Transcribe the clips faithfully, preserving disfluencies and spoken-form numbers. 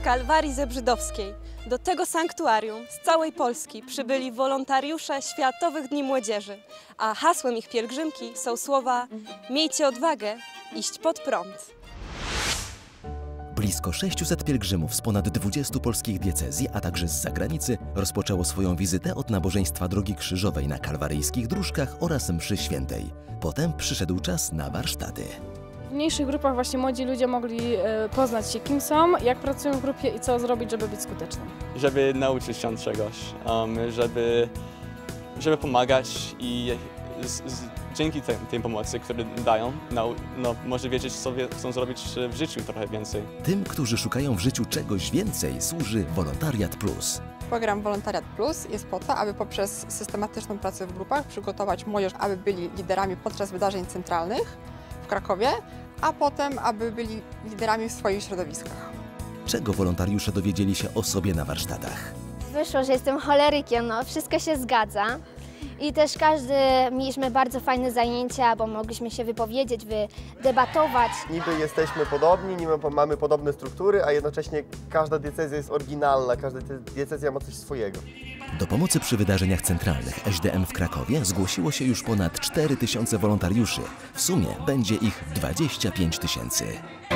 Kalwarii Zebrzydowskiej do tego sanktuarium z całej Polski przybyli wolontariusze Światowych Dni Młodzieży, a hasłem ich pielgrzymki są słowa: miejcie odwagę iść pod prąd. Blisko sześciuset pielgrzymów z ponad dwudziestu polskich diecezji, a także z zagranicy rozpoczęło swoją wizytę od nabożeństwa Drogi Krzyżowej na kalwaryjskich dróżkach oraz mszy świętej. Potem przyszedł czas na warsztaty. W mniejszych grupach właśnie młodzi ludzie mogli poznać się, kim są, jak pracują w grupie i co zrobić, żeby być skutecznym. Żeby nauczyć się czegoś, um, żeby, żeby pomagać i z, z, dzięki tej, tej pomocy, które dają, no, no, może wiedzieć, co chcą zrobić w życiu trochę więcej. Tym, którzy szukają w życiu czegoś więcej, służy Wolontariat Plus. Program Wolontariat Plus jest po to, aby poprzez systematyczną pracę w grupach przygotować młodzież, aby byli liderami podczas wydarzeń centralnych w Krakowie, a potem, aby byli liderami w swoich środowiskach. Czego wolontariusze dowiedzieli się o sobie na warsztatach? Wyszło, że jestem cholerykiem, no wszystko się zgadza. I też każdy mieliśmy bardzo fajne zajęcia, bo mogliśmy się wypowiedzieć, wydebatować. Niby jesteśmy podobni, niby mamy podobne struktury, a jednocześnie każda diecezja jest oryginalna, każda diecezja ma coś swojego. Do pomocy przy wydarzeniach centralnych S D M w Krakowie zgłosiło się już ponad cztery tysiące wolontariuszy. W sumie będzie ich dwadzieścia pięć tysięcy.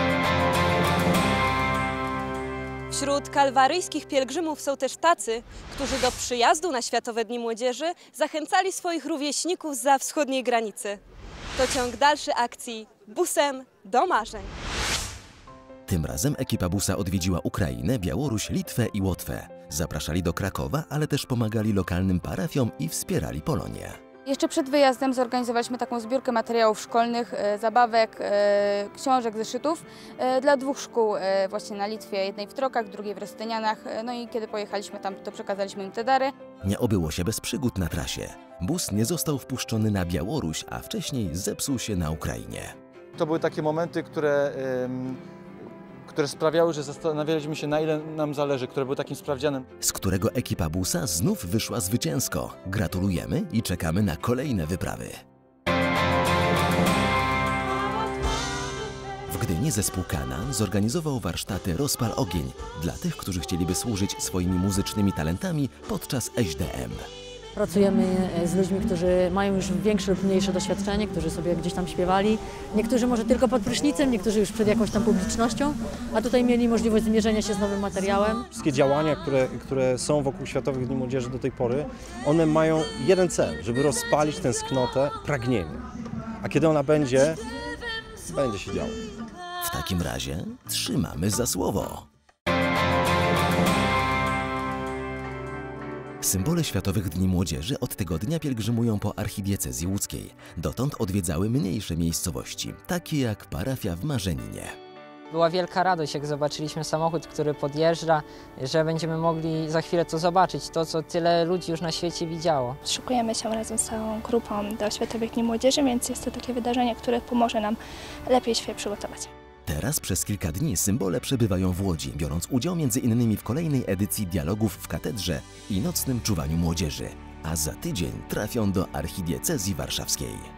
Wśród kalwaryjskich pielgrzymów są też tacy, którzy do przyjazdu na Światowe Dni Młodzieży zachęcali swoich rówieśników zza wschodniej granicy. To ciąg dalszy akcji Busem do marzeń. Tym razem ekipa busa odwiedziła Ukrainę, Białoruś, Litwę i Łotwę. Zapraszali do Krakowa, ale też pomagali lokalnym parafiom i wspierali Polonię. Jeszcze przed wyjazdem zorganizowaliśmy taką zbiórkę materiałów szkolnych, zabawek, książek, zeszytów dla dwóch szkół właśnie na Litwie, jednej w Trokach, drugiej w Rostynianach. No i kiedy pojechaliśmy tam, to przekazaliśmy im te dary. Nie obyło się bez przygód na trasie. Bus nie został wpuszczony na Białoruś, a wcześniej zepsuł się na Ukrainie. To były takie momenty, które, które sprawiały, że zastanawialiśmy się, na ile nam zależy, które były takim sprawdzianem. Z którego ekipa busa znów wyszła zwycięsko. Gratulujemy i czekamy na kolejne wyprawy. W Gdyni zespół Kanan zorganizował warsztaty Rozpal ogień dla tych, którzy chcieliby służyć swoimi muzycznymi talentami podczas S D M. Pracujemy z ludźmi, którzy mają już większe lub mniejsze doświadczenie, którzy sobie gdzieś tam śpiewali. Niektórzy może tylko pod prysznicem, niektórzy już przed jakąś tam publicznością, a tutaj mieli możliwość zmierzenia się z nowym materiałem. Wszystkie działania, które, które są wokół Światowych Dni Młodzieży do tej pory, one mają jeden cel, żeby rozpalić tęsknotę, pragnienie. A kiedy ona będzie, będzie się działo. W takim razie trzymamy za słowo. Symbole Światowych Dni Młodzieży od tygodnia pielgrzymują po archidiecezji łódzkiej. Dotąd odwiedzały mniejsze miejscowości, takie jak parafia w Marzeninie. Była wielka radość, jak zobaczyliśmy samochód, który podjeżdża, że będziemy mogli za chwilę to zobaczyć, to co tyle ludzi już na świecie widziało. Szykujemy się razem z całą grupą do Światowych Dni Młodzieży, więc jest to takie wydarzenie, które pomoże nam lepiej się przygotować. Teraz przez kilka dni symbole przebywają w Łodzi, biorąc udział między innymi w kolejnej edycji dialogów w katedrze i nocnym czuwaniu młodzieży, a za tydzień trafią do archidiecezji warszawskiej.